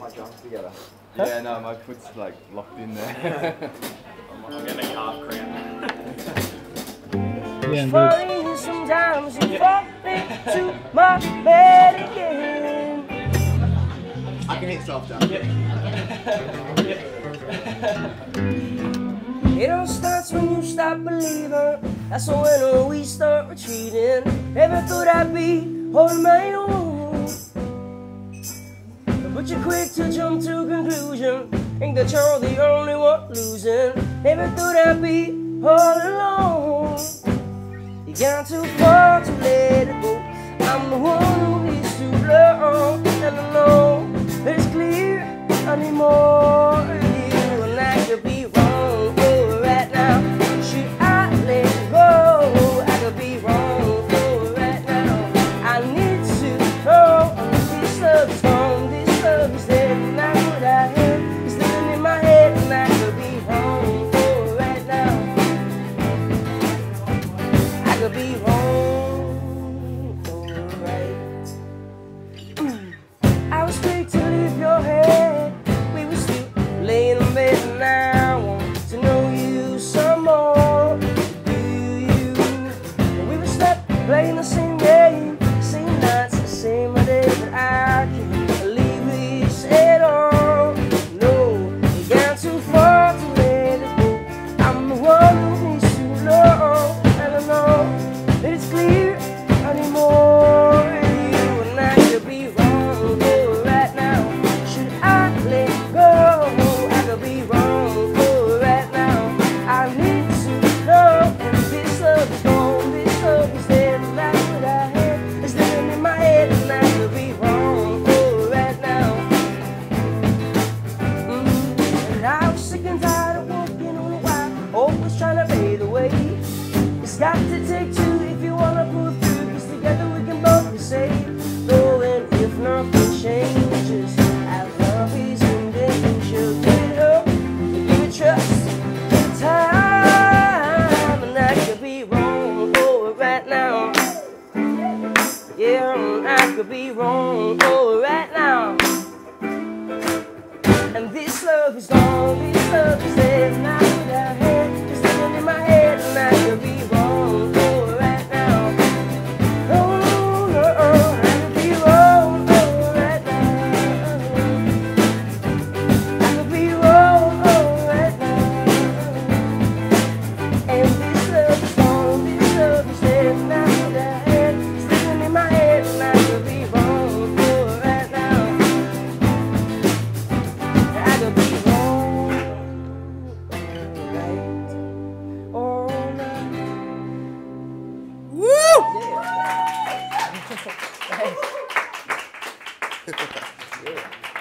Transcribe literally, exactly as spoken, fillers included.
my drums together. Yeah, no, my foot's like locked in there. I'm getting a calf cramp. Yeah, funny, sometimes you fall into my bed again. I can hit softer. It all starts when you stop believing. That's when we start retreating. Never thought I'd be on my own, but you're quick to jump to conclusion. Think that you're the only one losing. Never thought I'd be all alone. You got too far to let it go. I'm the one who needs to learn, and I know it's clear anymore. You and I could be wrong. Oh, right now, should I let go? I could be wrong. Oh, right now, I need to know. This love is gone. This love is dead. And that's what I had. It's living in my head, and I could be wrong. Oh, right now, I could be wrong. I was quick to leave your head. We were still laying in bed, and I want to know you some more. You, you. We were stuck playing the same game, same nights, the same day, but I can't believe this at all. No, you got too far to let it go. I'm the one who needs to know, and I know that it's clear anymore. You and I could be wrong. It's got to take two if you wanna pull through, 'cause together we can both be safe. Though, and if nothing changes, our love is in danger. Give it up, give it trust, give it time, and I could be wrong. Oh, right now, yeah, I could be wrong. Oh, right now, and this love is gone, this love is dead, and I could have had it's living in my head, and I could be wrong. Yeah.